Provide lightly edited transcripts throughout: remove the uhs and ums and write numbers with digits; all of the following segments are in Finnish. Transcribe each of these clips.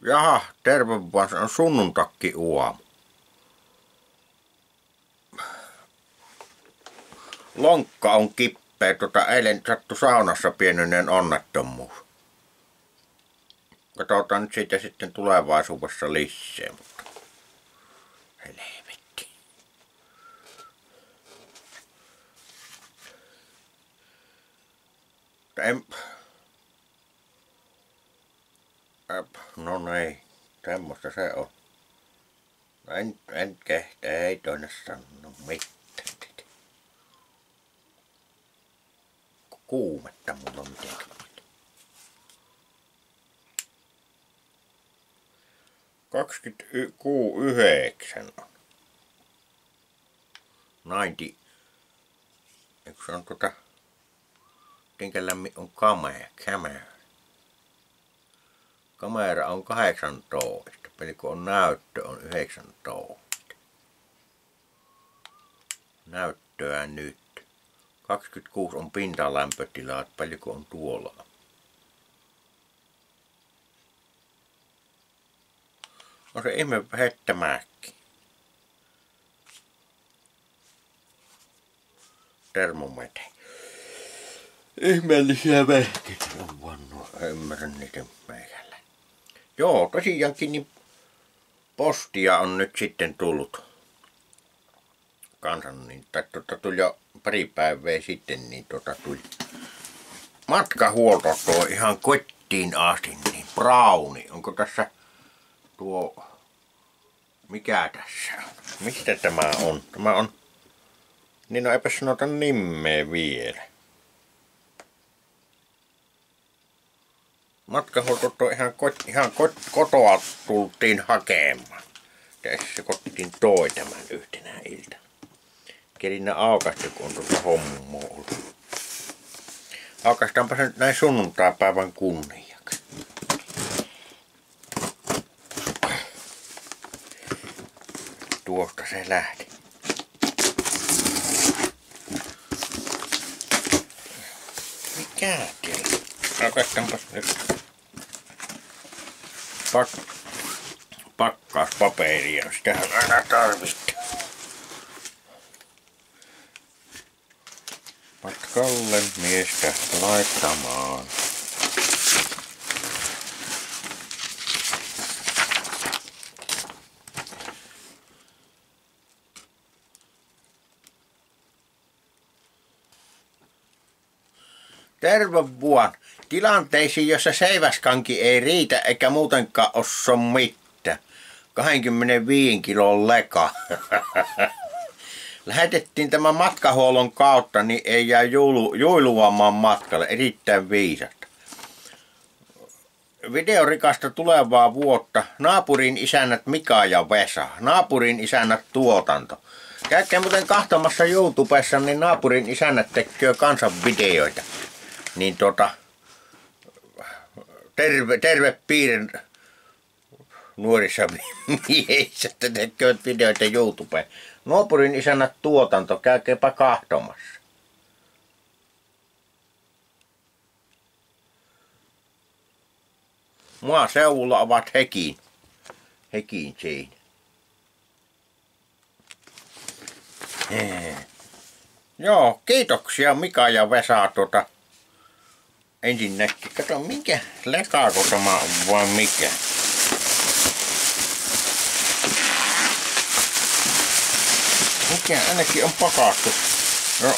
Jaha, terve vaan, se on sunnuntakki aamu. Lonkka on kippeä, eilen sattui saunassa pieninen onnettomuus. Katsotaan nyt siitä sitten tulevaisuudessa lisää, mutta helvetti. No ei, semmoista se on. En kehtä, ei toinen sano mitään. Kuumetta mulla on mitenkään. 29 on. 90. Eikö se on mitenkä lämmin on kamera. Kamera on 18. Pelikö on näyttö on 19. Näyttöä nyt. 26 on pintalämpötila, paljonko on tuolla. On se ihme hettämäkki. Termometri. Ihmeellisiä vehkeitä on vannoa, ymmärrän niitä meikällä. Joo, tosiaankin niin postia on nyt sitten tullut kansan, niin tuli jo pari päivää sitten, niin tuli matkahuolto tuo ihan kotiin asti, niin Brauni. Onko tässä tuo, mikä tässä on? Mistä tämä on? Tämä on, niin no eipä sanota nimeä vielä. Matkahuolto tuo ihan kotoa tultiin hakemaan. Tässä kotiin toi tämän yhtenä iltana. Kerin aukasti, kun on tuota hommaa ollut. Aukastaanpa se nyt näin sunnuntaipäivän kunniaksi. Tuosta se lähti. Mikä teillä? Aukaistaanpas nyt. Pakkauspaperia, sitähän aina tarvittaa. Matkalle miestä laittamaan. Terve vuon. Tilanteisiin, jossa seiväskanki ei riitä eikä muutenkaan osso mitään. 25 kilon leka. Lähetettiin tämän matkahuollon kautta, niin ei jää juiluamaan matkalle. Erittäin viisasta. Videorikasta tulevaa vuotta. Naapurin isännät Mika ja Vesa. Naapurin isännät tuotanto. Käykää muuten kahtomassa YouTubessa, niin naapurin isännät tekee kansan videoita. Niin terve piirin nuorissa miehissä, että tekevät videoita YouTubeen. Naapurin isännät tuotanto, käykääpä kahtomassa. Maaseudulla ovat hekin siinä. Joo, kiitoksia Mika ja Vesa ensinnäkin. Kato, minkä lekaako tämä on vai mikä? Mikä ainakin on pakattu. No.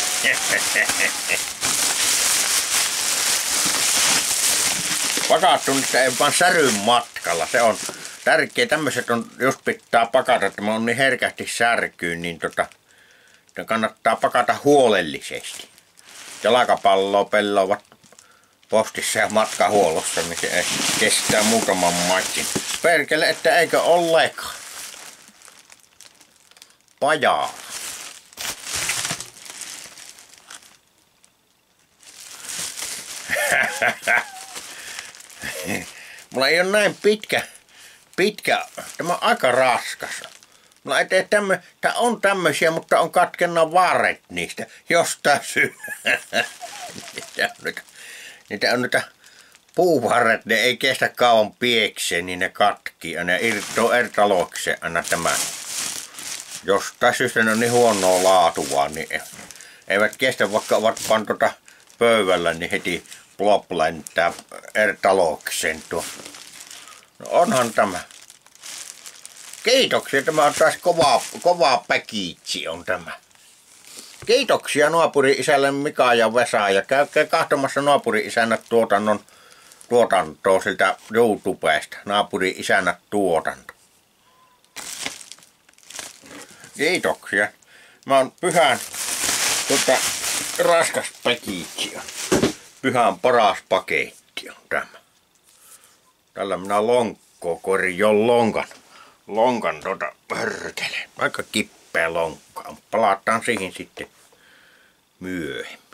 Pakattu, niin se ei vaan säryn matkalla. Se on tärkeä. Tämmöiset on, jos pitää pakata, että mä on niin herkästi särkyyn, niin kannattaa pakata huolellisesti. Jalkapalloa pelaavat postissa ja matkahuollossa, niin se kestää muutaman matsin. Perkele, että eikö ollekaan. Pajaa. Mulla ei ole näin pitkä, tämä on aika raskas. Mulla ei tee tää on tämmösiä, mutta on katkennut varret niistä jostain syystä. Niitä on nyt puuvarret, ne ei kestä kauan piekseen, niin ne katkii ja ne irtoaa ertalokseen aina tämän. Jostain syystä ne on niin huonoa laatua, niin eivät kestä, vaikka ovat pantu pöydällä, niin heti plop lentää ertalokseen tuo. No onhan tämä. Kiitoksia, tämä on taas kovaa päkiitsi on tämä. Kiitoksia naapuri-isälle Mika ja Vesa ja käykää katsomassa naapuri-isännät tuotantoa siltä YouTubesta. Naapuri-isännät tuotanto. Kiitoksia. Mä oon pyhän raskas päkiitsi. Pyhän paras paketti on tämä. Tällä minä lonkkoa korjon lonkan hörkele. Aika kippää lonkkaa. Palataan siihen sitten myöhemmin.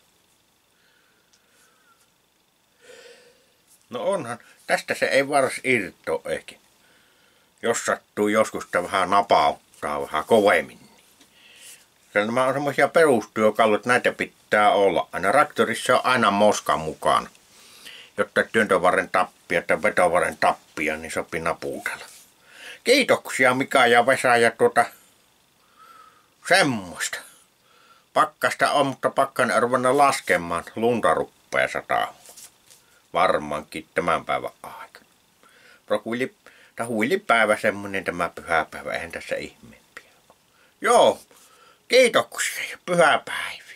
No onhan. Tästä se ei varas irtoa ehkä. Jos sattuu joskus vähän napauttaa vähän kovemmin. Nämä on semmoisia perustyökalut, näitä pitää olla. Aina traktorissa on aina moska mukaan. Jotta työntövarren tappia tai vetovarren tappia, niin sopii napuutella. Kiitoksia Mika ja Vesa ja semmoista. Pakkasta on, mutta pakkan ei ruvennut laskemaan. Lunta ruppaa sataa. Varmaankin tämän päivän aikana. Huilipäivä semmonen tämä pyhäpäivä, eihän tässä ihmeempiä. Joo, kiitoksia ja pyhäpäivä.